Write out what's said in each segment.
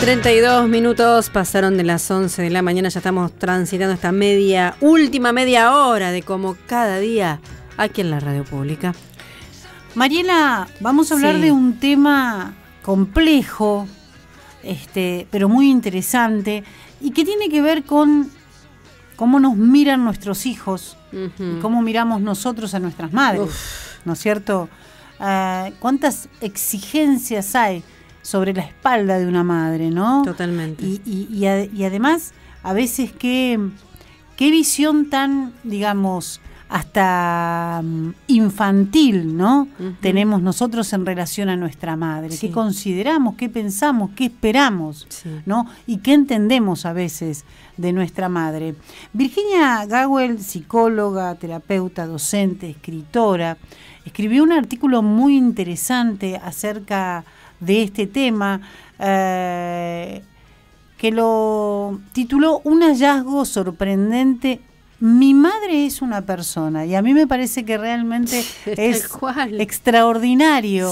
32 minutos pasaron de las 11 de la mañana, ya estamos transitando esta última media hora de como cada día aquí en la radio pública. Mariela, vamos a hablar de un tema complejo, pero muy interesante, y que tiene que ver con cómo nos miran nuestros hijos y cómo miramos nosotros a nuestras madres, ¿no es cierto? ¿Cuántas exigencias hay sobre la espalda de una madre, no? Totalmente. Y además, a veces, qué visión tan, digamos, hasta infantil, ¿no? Tenemos nosotros en relación a nuestra madre. ¿Qué consideramos, qué pensamos, qué esperamos, ¿no? Y qué entendemos a veces de nuestra madre. Virginia Gawel, psicóloga, terapeuta, docente, escritora, escribió un artículo muy interesante acerca de este tema, que lo tituló Un hallazgo sorprendente. Mi madre es una persona, y a mí me parece que realmente es extraordinario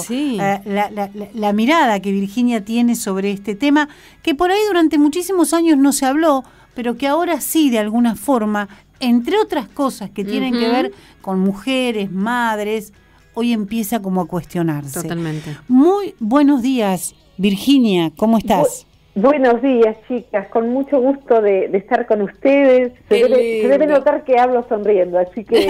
la mirada que Virginia tiene sobre este tema, que por ahí durante muchísimos años no se habló, pero que ahora sí, de alguna forma, entre otras cosas que tienen que ver con mujeres, madres, hoy empieza como a cuestionarse. Totalmente. Muy buenos días, Virginia, ¿cómo estás? Buenos días, chicas, con mucho gusto de estar con ustedes. Se debe notar que hablo sonriendo, así que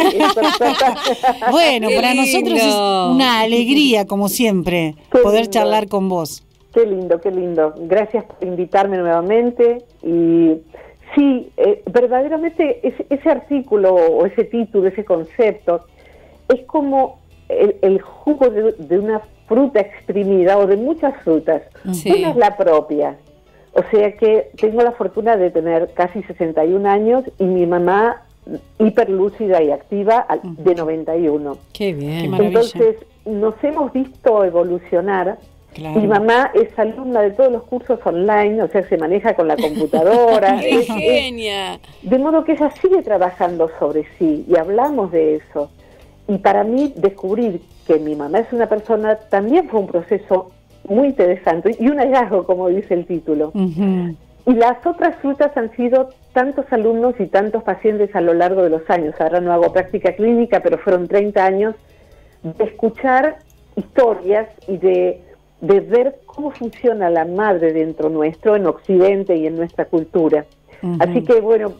bueno, para nosotros es una alegría, como siempre, poder charlar con vos. Qué lindo, qué lindo. Gracias por invitarme nuevamente. Y sí, verdaderamente ese artículo o ese título, ese concepto, es como el jugo de una fruta exprimida, o de muchas frutas. Una es la propia. O sea que tengo la fortuna de tener casi 61 años y mi mamá hiperlúcida y activa de 91. Qué bien. Qué maravilla. Entonces nos hemos visto evolucionar. Claro. Mi mamá es alumna de todos los cursos online, o sea, se maneja con la computadora. ¡Qué genia! De modo que ella sigue trabajando sobre sí y hablamos de eso. Y para mí descubrir que mi mamá es una persona también fue un proceso muy interesante y un hallazgo, como dice el título. Y las otras frutas han sido tantos alumnos y tantos pacientes a lo largo de los años. Ahora no hago práctica clínica, pero fueron 30 años de escuchar historias y de ver cómo funciona la madre dentro nuestro, en Occidente y en nuestra cultura. Así que bueno,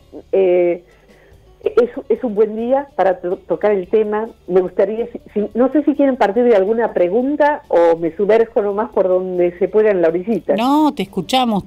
es un buen día para tocar el tema. Me gustaría, no sé si quieren partir de alguna pregunta o me sumerjo nomás por donde se pueda en la orillita. No, te escuchamos.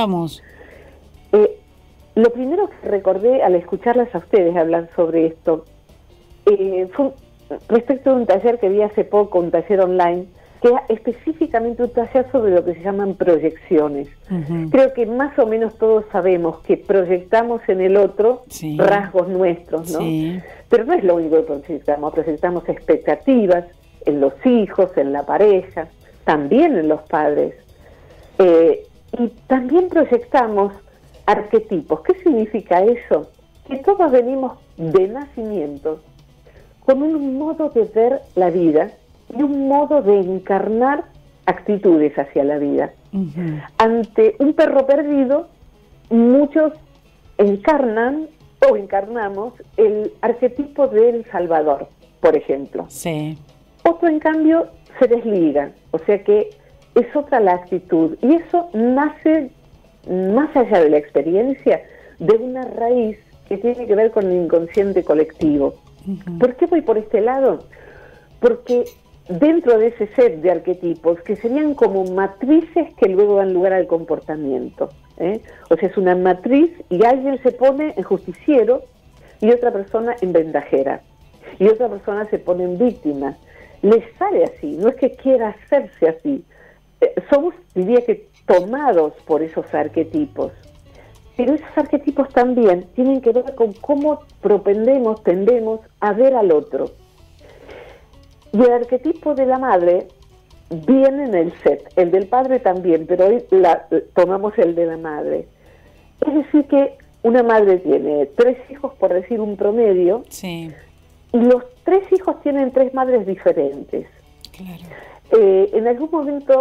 Lo primero que recordé al escucharlas a ustedes hablar sobre esto, fue respecto de un taller que vi hace poco, un taller online, que era específicamente un taller sobre lo que se llaman proyecciones. Creo que más o menos todos sabemos que proyectamos en el otro rasgos nuestros, ¿no? Pero no es lo único que proyectamos expectativas en los hijos, en la pareja, también en los padres. Y también proyectamos arquetipos. ¿Qué significa eso? Que todos venimos de nacimiento con un modo de ver la vida y un modo de encarnar actitudes hacia la vida. Ante un perro perdido, muchos encarnamos el arquetipo del Salvador, por ejemplo. Otro, en cambio, se desliga, o sea que es otra la actitud, y eso nace, más allá de la experiencia, de una raíz que tiene que ver con el inconsciente colectivo. ¿Por qué voy por este lado? Porque dentro de ese set de arquetipos, que serían como matrices que luego dan lugar al comportamiento, o sea, es una matriz y alguien se pone en justiciero y otra persona en vendajera y otra persona se pone en víctima. Les sale así, no es que quiera hacerse así. Somos, diría que, tomados por esos arquetipos, pero esos arquetipos también tienen que ver con cómo tendemos a ver al otro. Y el arquetipo de la madre viene en el set, el del padre también, pero hoy tomamos el de la madre. Es decir que una madre tiene 3 hijos, por decir un promedio, y los 3 hijos tienen 3 madres diferentes. En algún momento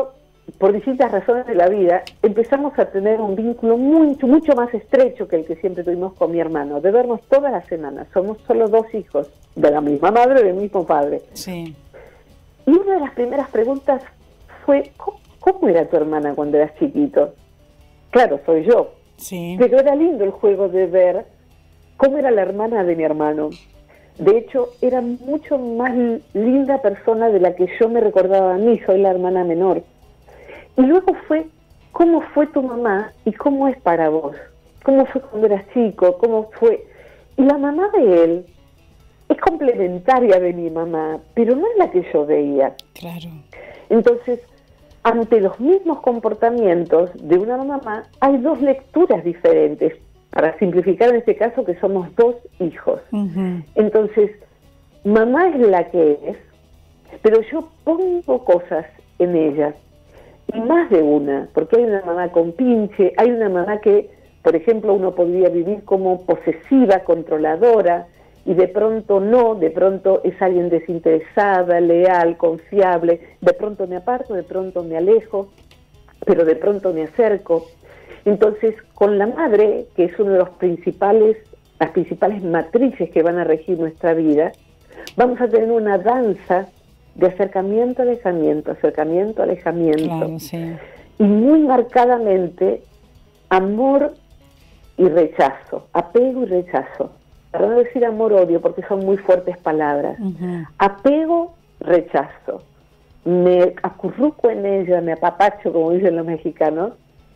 por distintas razones de la vida, empezamos a tener un vínculo mucho más estrecho que el que siempre tuvimos con mi hermano, de vernos todas las semanas. Somos solo 2 hijos, de la misma madre y del mismo padre. Sí. Y una de las primeras preguntas fue, ¿cómo era tu hermana cuando eras chiquito? Claro, soy yo. Sí. Pero era lindo el juego de ver cómo era la hermana de mi hermano. De hecho, era mucho más linda persona de la que yo me recordaba a mí, soy la hermana menor. Y luego fue, ¿cómo fue tu mamá y cómo es para vos? ¿Cómo fue cuando eras chico? ¿Cómo fue? Y la mamá de él es complementaria de mi mamá, pero no es la que yo veía. Claro. Entonces, ante los mismos comportamientos de una mamá, hay 2 lecturas diferentes, para simplificar en este caso que somos 2 hijos. Uh-huh. Entonces, mamá es la que es, pero yo pongo cosas en ella, y más de una, porque hay una mamá con pinche, hay una mamá que, por ejemplo, uno podría vivir como posesiva, controladora, y de pronto no, de pronto es alguien desinteresada, leal, confiable, de pronto me aparto, de pronto me alejo, pero de pronto me acerco. Entonces, con la madre, que es uno de las principales matrices que van a regir nuestra vida, vamos a tener una danza de acercamiento, alejamiento, acercamiento, alejamiento. Claro, sí. Y muy marcadamente, amor y rechazo, apego y rechazo. Para no decir amor-odio, porque son muy fuertes palabras. Uh-huh. Apego, rechazo. Me acurruco en ella, me apapacho, como dicen los mexicanos.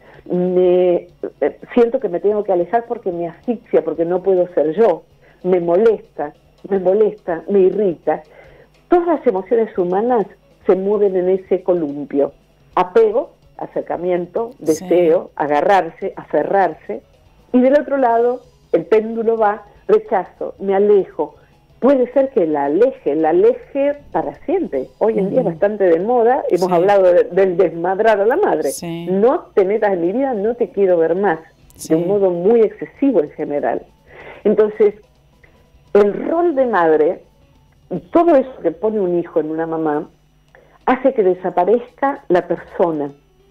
Siento que me tengo que alejar porque me asfixia, porque no puedo ser yo. Me molesta, me irrita. Todas las emociones humanas se mueven en ese columpio. Apego, acercamiento, deseo, sí, agarrarse, aferrarse. Y del otro lado, el péndulo va, rechazo, me alejo. Puede ser que la aleje para siempre. Hoy en día es bastante de moda, hemos hablado del desmadrar a la madre. Sí. No te metas en mi vida, no te quiero ver más. Sí. De un modo muy excesivo en general. Entonces, el rol de madre, y todo eso que pone un hijo en una mamá, hace que desaparezca la persona.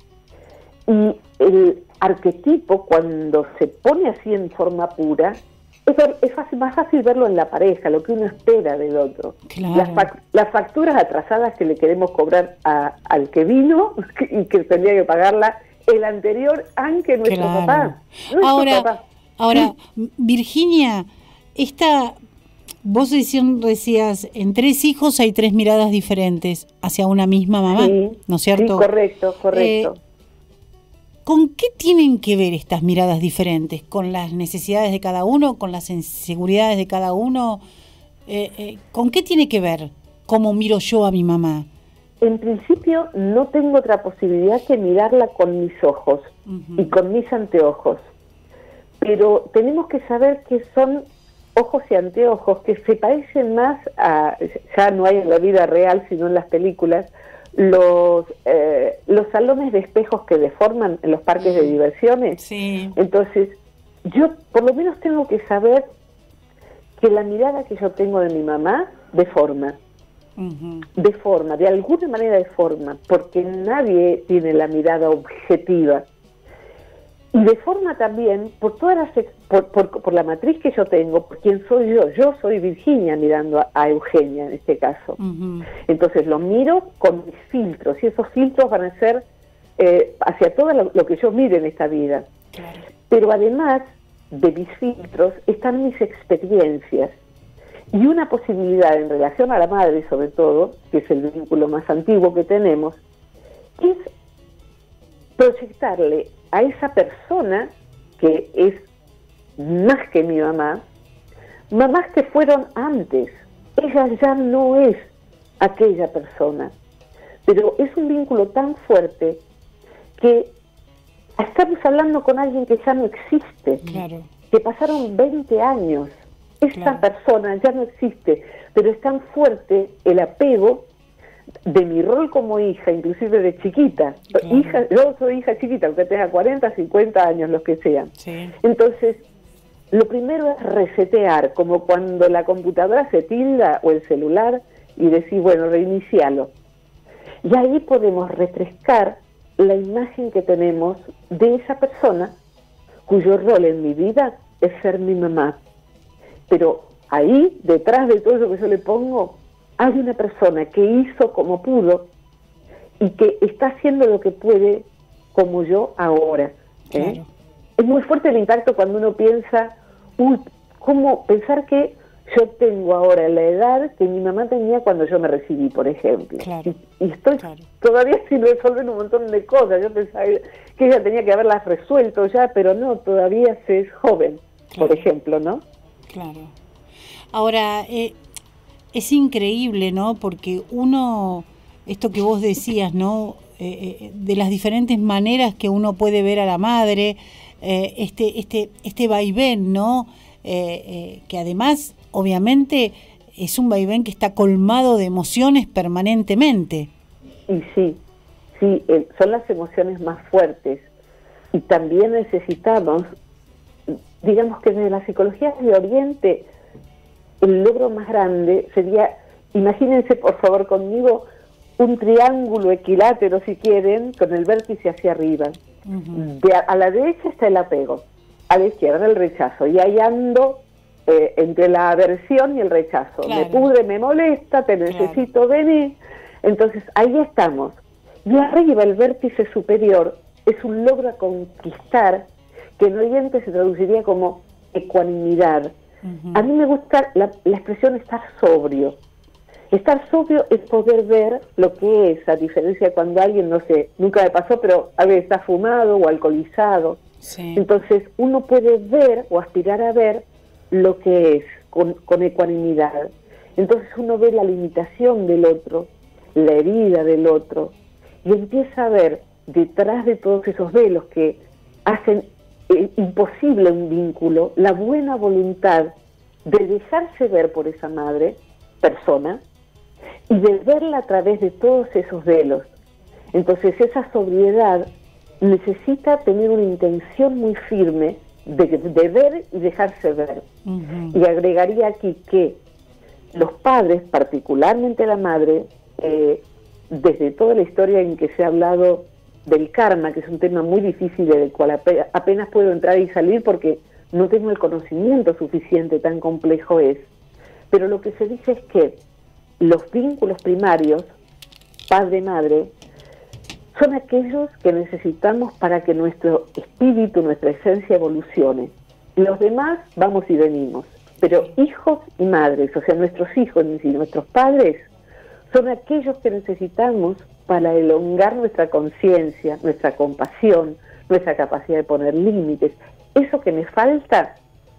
Y el arquetipo, cuando se pone así en forma pura, es más fácil verlo en la pareja, lo que uno espera del otro. Claro. Las facturas atrasadas que le queremos cobrar al que vino y que tendría que pagarla el anterior, aunque nuestro papá. Ahora, Virginia, vos decías, en 3 hijos hay 3 miradas diferentes hacia una misma mamá, sí, ¿no es cierto? Sí, correcto. ¿Con qué tienen que ver estas miradas diferentes? ¿Con las necesidades de cada uno? ¿Con las inseguridades de cada uno? ¿Con qué tiene que ver cómo miro yo a mi mamá? En principio no tengo otra posibilidad que mirarla con mis ojos y con mis anteojos. Pero tenemos que saber que son ojos y anteojos que se parecen más a, ya no hay en la vida real, sino en las películas, los salones de espejos que deforman en los parques de diversiones. Sí. Entonces, yo por lo menos tengo que saber que la mirada que yo tengo de mi mamá deforma. Deforma, de alguna manera deforma, porque nadie tiene la mirada objetiva. Y deforma también por todas por la matriz que yo tengo, por quién soy yo. Yo soy Virginia mirando a Eugenia en este caso. Entonces lo miro con mis filtros, y esos filtros van a ser hacia todo lo que yo mire en esta vida. Claro. Pero además de mis filtros están mis experiencias. Y una posibilidad en relación a la madre, sobre todo, que es el vínculo más antiguo que tenemos, es proyectarle a esa persona que es más que mi mamá, mamás que fueron antes. Ella ya no es aquella persona, pero es un vínculo tan fuerte que estamos hablando con alguien que ya no existe, claro, que pasaron 20 años. Esta persona ya no existe, pero es tan fuerte el apego de mi rol como hija, inclusive de chiquita. Claro. Yo soy hija chiquita, aunque tenga 40, 50 años, los que sean. Sí. Entonces, lo primero es resetear, como cuando la computadora se tilda o el celular y decir, bueno, reinicialo. Y ahí podemos refrescar la imagen que tenemos de esa persona cuyo rol en mi vida es ser mi mamá. Pero ahí, detrás de todo eso que yo le pongo, hay una persona que hizo como pudo y que está haciendo lo que puede como yo ahora. Claro. Es muy fuerte el impacto cuando uno piensa, ¿cómo pensar que yo tengo ahora la edad que mi mamá tenía cuando yo me recibí, por ejemplo? Claro. Y estoy todavía sin resolver un montón de cosas. Yo pensaba que ella tenía que haberlas resuelto ya, pero no, todavía se es joven, por ejemplo, ¿no? Claro. Ahora, es increíble, ¿no? Porque uno, esto que vos decías, ¿no? De las diferentes maneras que uno puede ver a la madre, este vaivén, ¿no? Que además, obviamente, es un vaivén que está colmado de emociones permanentemente. Y sí, son las emociones más fuertes. Y también necesitamos, digamos que desde la psicología de Oriente, el logro más grande sería, imagínense por favor conmigo, un triángulo equilátero, si quieren, con el vértice hacia arriba. A la derecha está el apego, a la izquierda el rechazo, y ahí ando entre la aversión y el rechazo. Claro. Me pudre, me molesta, te necesito, vení. Entonces ahí estamos. Y arriba el vértice superior es un logro a conquistar, que en Oriente se traduciría como ecuanimidad. A mí me gusta la expresión estar sobrio. Estar sobrio es poder ver lo que es, a diferencia de cuando alguien, no sé, nunca me pasó, pero alguien está fumado o alcoholizado. Sí. Entonces uno puede ver o aspirar a ver lo que es con ecuanimidad. Entonces uno ve la limitación del otro, la herida del otro, y empieza a ver detrás de todos esos velos que hacen imposible un vínculo, la buena voluntad de dejarse ver por esa madre, persona, y de verla a través de todos esos velos. Entonces esa sobriedad necesita tener una intención muy firme de ver y dejarse ver. Y agregaría aquí que los padres, particularmente la madre, desde toda la historia en que se ha hablado del karma, que es un tema muy difícil del cual apenas puedo entrar y salir porque no tengo el conocimiento suficiente, tan complejo es. Pero lo que se dice es que los vínculos primarios, padre-madre, son aquellos que necesitamos para que nuestro espíritu, nuestra esencia evolucione. Los demás vamos y venimos, pero hijos y madres, o sea, nuestros hijos y nuestros padres, son aquellos que necesitamos para elongar nuestra conciencia, nuestra compasión, nuestra capacidad de poner límites. Eso que me falta,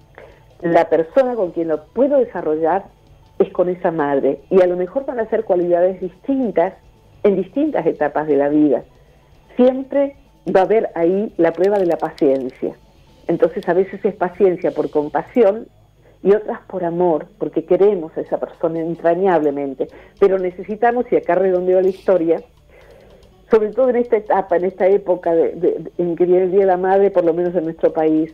la persona con quien lo puedo desarrollar es con esa madre. Y a lo mejor van a ser cualidades distintas en distintas etapas de la vida. Siempre va a haber ahí la prueba de la paciencia. Entonces a veces es paciencia por compasión y otras por amor, porque queremos a esa persona entrañablemente. Pero necesitamos, y acá redondeo la historia, sobre todo en esta etapa, en esta época en que viene el Día de la Madre, por lo menos en nuestro país,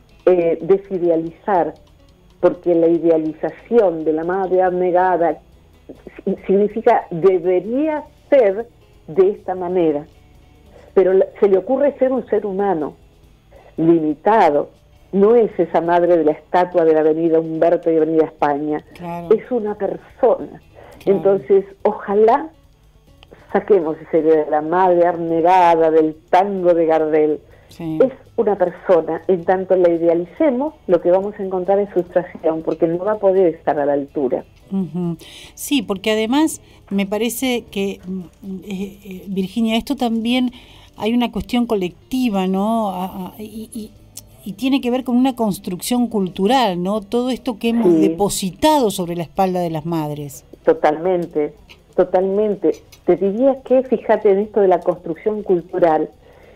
desidealizar, porque la idealización de la madre abnegada significa debería ser de esta manera, pero se le ocurre ser un ser humano limitado. No es esa madre de la estatua de la avenida Humberto y avenida España, es una persona. Entonces, ojalá saquemos esa idea de la madre abnegada, del tango de Gardel. Es una persona, en tanto la idealicemos, lo que vamos a encontrar es frustración, porque no va a poder estar a la altura. Sí, porque además me parece que, Virginia, esto también hay una cuestión colectiva, ¿no? Y tiene que ver con una construcción cultural, ¿no? Todo esto que hemos depositado sobre la espalda de las madres. Totalmente, totalmente. Te diría que, fíjate en esto de la construcción cultural,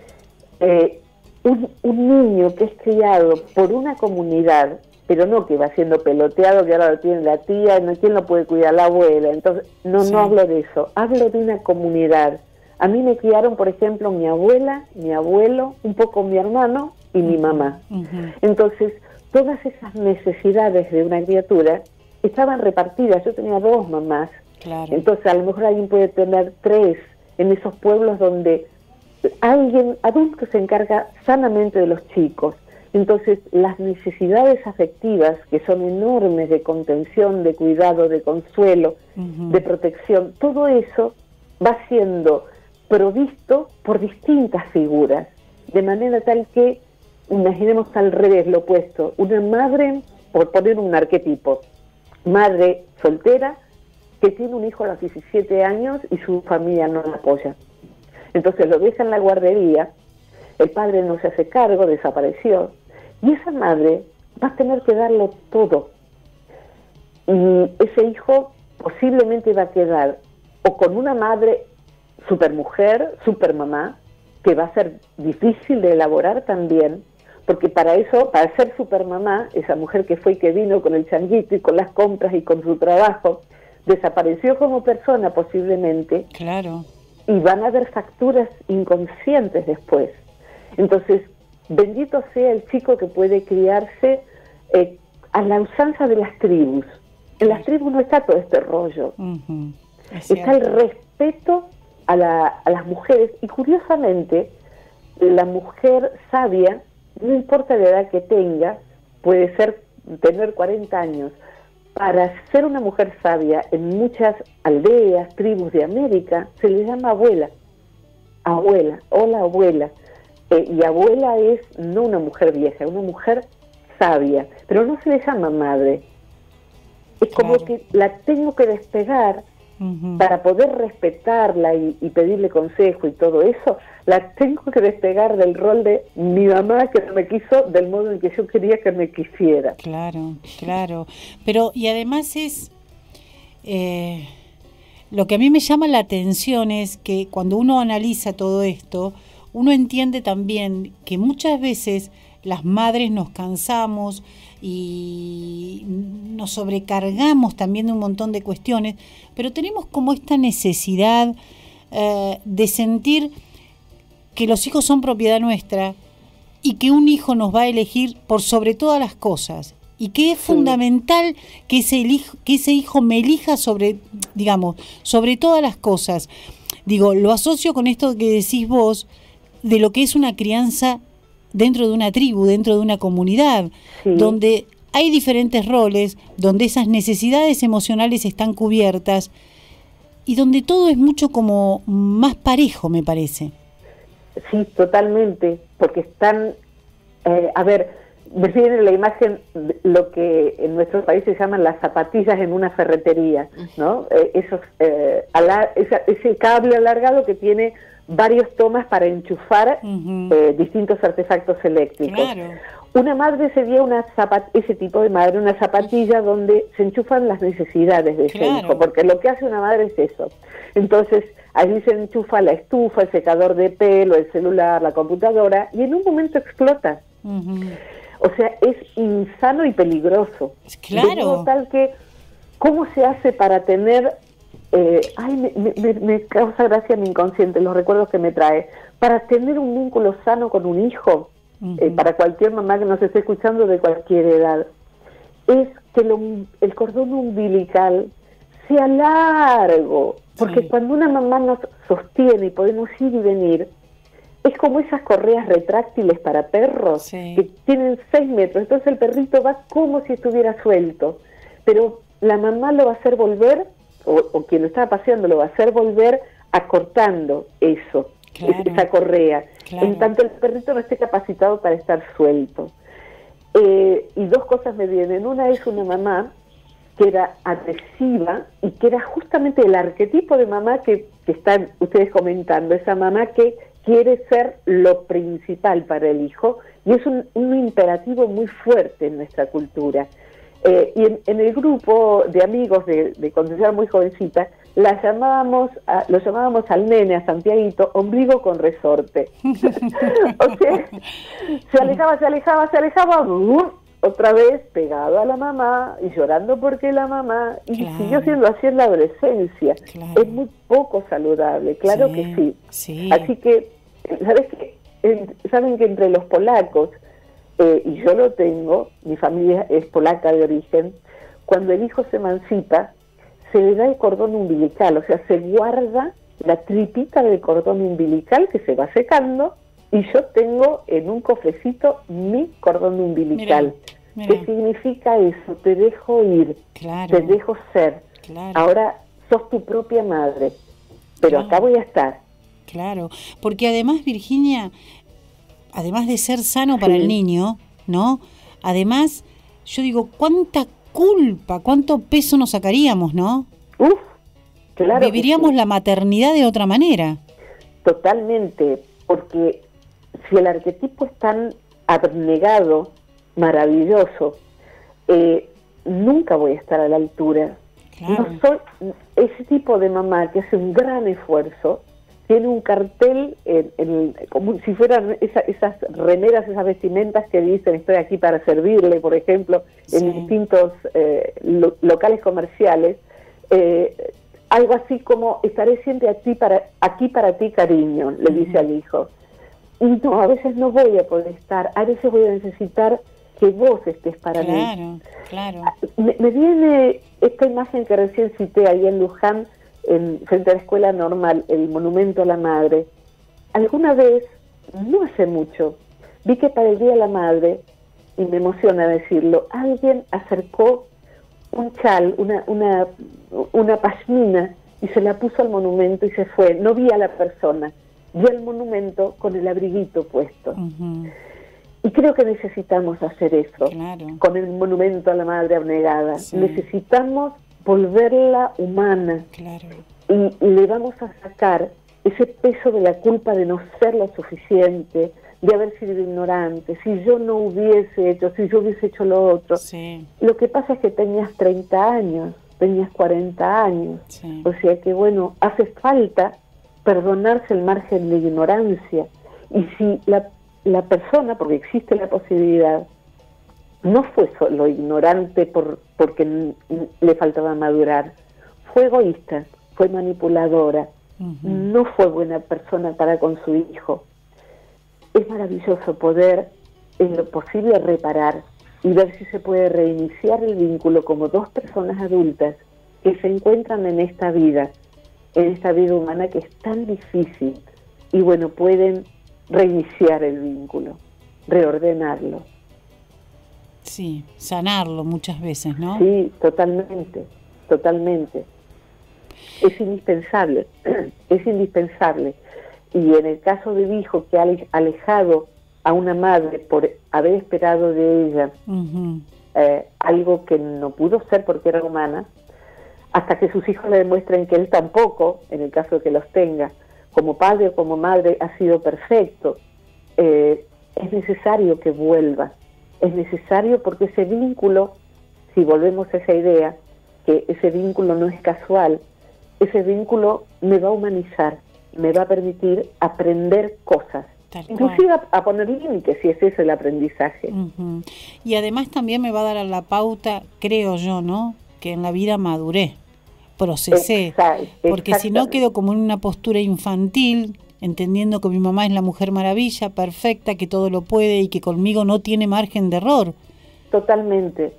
un niño que es criado por una comunidad, pero no que va siendo peloteado, que ahora lo tiene la tía, ¿quién lo puede cuidar? La abuela. Entonces, no hablo de eso, hablo de una comunidad. A mí me criaron, por ejemplo, mi abuela, mi abuelo, un poco mi hermano y mi mamá. Entonces, todas esas necesidades de una criatura estaban repartidas. Yo tenía 2 mamás. Entonces, a lo mejor alguien puede tener 3 en esos pueblos donde alguien adulto se encarga sanamente de los chicos. Entonces, las necesidades afectivas, que son enormes, de contención, de cuidado, de consuelo, de protección, todo eso va siendo provisto por distintas figuras, de manera tal que, imaginemos al revés, lo opuesto, una madre, por poner un arquetipo, madre soltera, que tiene un hijo a los 17 años y su familia no la apoya. Entonces lo deja en la guardería, el padre no se hace cargo, desapareció, y esa madre va a tener que darlo todo. Y ese hijo posiblemente va a quedar o con una madre supermujer, supermamá, que va a ser difícil de elaborar también, porque para eso, para ser supermamá, esa mujer que fue y que vino con el changuito y con las compras y con su trabajo, desapareció como persona posiblemente. Claro. Y van a haber facturas inconscientes después. Entonces, bendito sea el chico que puede criarse a la usanza de las tribus. En las tribus no está todo este rollo. Está el respeto a las mujeres. Y curiosamente, la mujer sabia, no importa la edad que tenga, puede tener 40 años. Para ser una mujer sabia, en muchas aldeas, tribus de América, se le llama abuela. Abuela, hola abuela. Y abuela es no una mujer vieja, una mujer sabia, pero no se le llama madre. Es como que la tengo que despegar para poder respetarla y pedirle consejo y todo eso. La tengo que despegar del rol de mi mamá, que no me quiso del modo en que yo quería que me quisiera. Claro, claro. Pero, y además es... lo que a mí me llama la atención es que cuando uno analiza todo esto, uno entiende también que muchas veces las madres nos cansamos y nos sobrecargamos también de un montón de cuestiones, pero tenemos como esta necesidad de sentir que los hijos son propiedad nuestra y que un hijo nos va a elegir por sobre todas las cosas, y que es fundamental que ese hijo me elija sobre todas las cosas. Digo, lo asocio con esto que decís vos, de lo que es una crianza dentro de una tribu, dentro de una comunidad, donde hay diferentes roles, donde esas necesidades emocionales están cubiertas y donde todo es mucho como más parejo, me parece. Sí, totalmente, porque están, me viene la imagen de lo que en nuestro país se llaman las zapatillas en una ferretería, ¿no? Ese cable alargado que tiene varios tomas para enchufar distintos artefactos eléctricos. Claro. Una madre sería ese tipo de madre, una zapatilla donde se enchufan las necesidades de ese hijo, porque lo que hace una madre es eso. Entonces, allí se enchufa la estufa, el secador de pelo, el celular, la computadora, y en un momento explota. O sea, es insano y peligroso. Claro. De modo tal que, ¿cómo se hace para tener... me causa gracia mi inconsciente, los recuerdos que me trae. Para tener un vínculo sano con un hijo, para cualquier mamá que nos esté escuchando de cualquier edad, es que el cordón umbilical sea largo, porque cuando una mamá nos sostiene y podemos ir y venir, es como esas correas retráctiles para perros que tienen 6 metros, entonces el perrito va como si estuviera suelto, pero la mamá lo va a hacer volver, o quien lo está paseando lo va a hacer volver acortando eso, esa correa, en tanto el perrito no esté capacitado para estar suelto. Y 2 cosas me vienen. Una es una mamá que era agresiva y que era justamente el arquetipo de mamá que están ustedes comentando, esa mamá que quiere ser lo principal para el hijo, y es un imperativo muy fuerte en nuestra cultura. Y en el grupo de amigos de cuando yo era muy jovencita, lo llamábamos al nene, a Santiaguito, ombligo con resorte. O sea, se alejaba, otra vez pegado a la mamá y llorando porque la mamá, y siguió siendo así en la adolescencia. Es muy poco saludable, claro que sí. Así que, ¿saben que entre los polacos, y yo lo tengo, mi familia es polaca de origen, cuando el hijo se emancipa, se le da el cordón umbilical, o sea, se guarda la tripita del cordón umbilical que se va secando, y yo tengo en un cofrecito mi cordón umbilical. Mirá. ¿Qué significa eso? Te dejo ir, Claro. te dejo ser. Claro. Ahora sos tu propia madre, pero Claro. acá voy a estar. Claro, porque además, Virginia, además de ser sano para el niño, ¿no? Además, yo digo, cuánta culpa, cuánto peso nos sacaríamos, ¿no? Uf, claro. Viviríamos la maternidad de otra manera. Totalmente, porque si el arquetipo es tan abnegado, maravilloso, nunca voy a estar a la altura. Claro. No soy ese tipo de mamá que hace un gran esfuerzo, tiene un cartel como si fueran esas remeras, esas vestimentas que dicen estoy aquí para servirle, por ejemplo, en distintos locales comerciales, algo así como estaré siempre aquí para ti, cariño, le dice al hijo. Y no, a veces no voy a poder estar, a veces voy a necesitar que vos estés para mí. Claro, claro. Me viene esta imagen que recién cité ahí en Luján, frente a la escuela normal, el monumento a la madre. Alguna vez, no hace mucho, vi que para el Día de la Madre, y me emociona decirlo, alguien acercó un chal, una pashmina, y se la puso al monumento y se fue. No vi a la persona, vi al monumento con el abriguito puesto. Uh-huh. Y creo que necesitamos hacer eso, Claro. con el monumento a la madre abnegada. Sí. Necesitamos volverla humana. Claro. Y le vamos a sacar ese peso de la culpa de no ser lo suficiente, de haber sido ignorante, si yo no hubiese hecho, si yo hubiese hecho lo otro. Sí. Lo que pasa es que tenías 30 años, tenías 40 años, Sí. o sea que bueno, hace falta perdonarse el margen de ignorancia. Y si la persona, porque existe la posibilidad, no fue solo ignorante porque le faltaba madurar, fue egoísta, fue manipuladora, no fue buena persona para con su hijo. Es maravilloso poder, en lo posible, reparar y ver si se puede reiniciar el vínculo como dos personas adultas que se encuentran en esta vida humana que es tan difícil, y bueno, pueden reiniciar el vínculo, reordenarlo. Sí, sanarlo muchas veces, ¿no? Sí, totalmente, totalmente. Es indispensable, es indispensable. Y en el caso del hijo que ha alejado a una madre por haber esperado de ella algo que no pudo ser porque era humana, hasta que sus hijos le demuestren que él tampoco, en el caso de que los tenga, como padre o como madre, ha sido perfecto, es necesario que vuelva. Es necesario porque ese vínculo, si volvemos a esa idea, que ese vínculo no es casual, ese vínculo me va a humanizar, me va a permitir aprender cosas, inclusive a poner límites, si ese es el aprendizaje. Y además también me va a dar la pauta, creo yo, ¿no?, que en la vida maduré, procesé, porque si no quedo como en una postura infantil, entendiendo que mi mamá es la mujer maravilla, perfecta, que todo lo puede y que conmigo no tiene margen de error. Totalmente,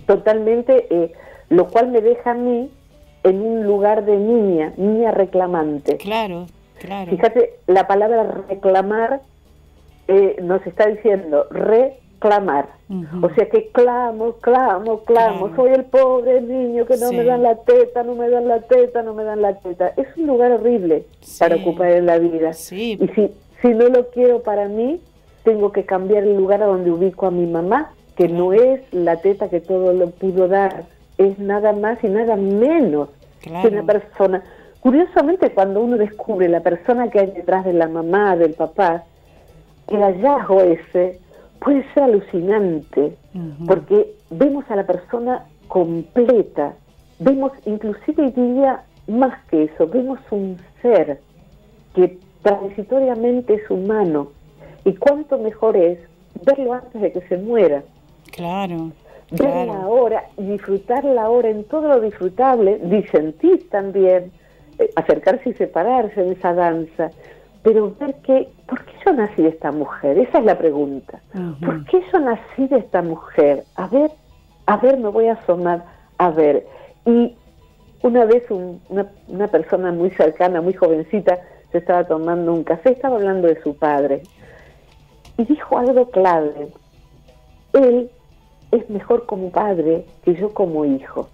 lo cual me deja a mí en un lugar de niña reclamante. Claro, claro. Fíjate, la palabra reclamar nos está diciendo reclamar. O sea que clamo, claro. Soy el pobre niño que no me dan la teta, no me dan la teta. Es un lugar horrible para ocupar en la vida. Sí. Y si no lo quiero para mí, tengo que cambiar el lugar a donde ubico a mi mamá, que no es la teta que todo lo pudo dar, es nada más y nada menos que una persona. Curiosamente, cuando uno descubre la persona que hay detrás de la mamá, del papá, el hallazgo ese puede ser alucinante, porque vemos a la persona completa, vemos, inclusive diría más que eso, vemos un ser que transitoriamente es humano, y cuánto mejor es verlo antes de que se muera. Claro. Verla ahora y disfrutarla ahora en todo lo disfrutable, disentir también, acercarse y separarse en esa danza, pero ver que, ¿por qué yo nací de esta mujer? Esa es la pregunta. ¿Por qué yo nací de esta mujer? A ver, me voy a asomar, a ver. Y Una vez una persona muy cercana, muy jovencita, se estaba tomando un café, estaba hablando de su padre, y dijo algo clave: él es mejor como padre que yo como hijo.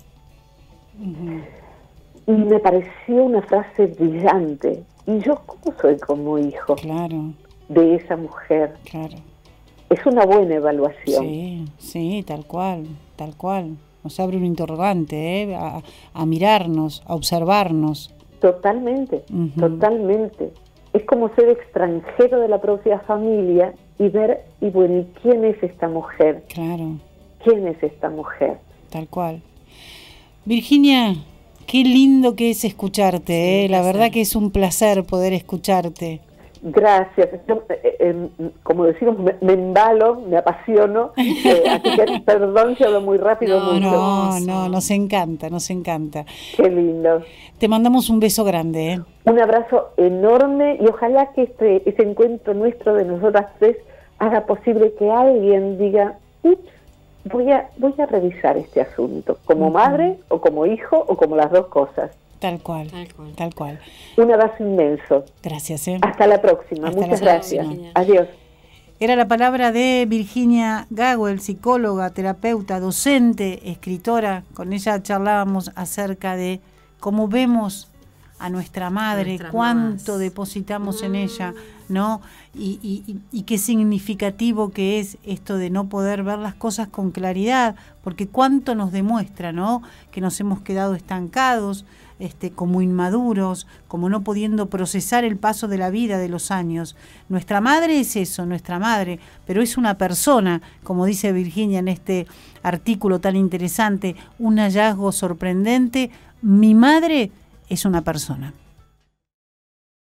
Y me pareció una frase brillante. ¿Y yo cómo soy como hijo de esa mujer? Claro. Es una buena evaluación. Sí, sí, tal cual, tal cual. Nos abre un interrogante, a mirarnos, a observarnos. Totalmente, totalmente. Es como ser extranjero de la propia familia y ver, y bueno, ¿y quién es esta mujer? Claro. ¿Quién es esta mujer? Tal cual. Virginia, qué lindo que es escucharte, la verdad que es un placer poder escucharte. Gracias. Yo, como decimos, me embalo, me apasiono, así que perdón si hablo muy rápido. No, nos encanta, nos encanta. Qué lindo. Te mandamos un beso grande. Un abrazo enorme y ojalá que ese encuentro nuestro de nosotras tres haga posible que alguien diga: ups, voy a revisar este asunto, como madre o como hijo o como las dos cosas. Tal cual, tal cual. Un abrazo inmenso. Gracias. Hasta la próxima. Hasta Muchas la gracias. próxima. Adiós. Era la palabra de Virginia Gagwel, psicóloga, terapeuta, docente, escritora. Con ella charlábamos acerca de cómo vemos a nuestra madre, cuánto depositamos en ella, ¿no? Y qué significativo que es esto de no poder ver las cosas con claridad, porque cuánto nos demuestra, ¿no? Que nos hemos quedado estancados, como inmaduros, como no pudiendo procesar el paso de la vida, de los años. Nuestra madre es eso, nuestra madre, pero es una persona, como dice Virginia en este artículo tan interesante, un hallazgo sorprendente. Mi madre es una persona.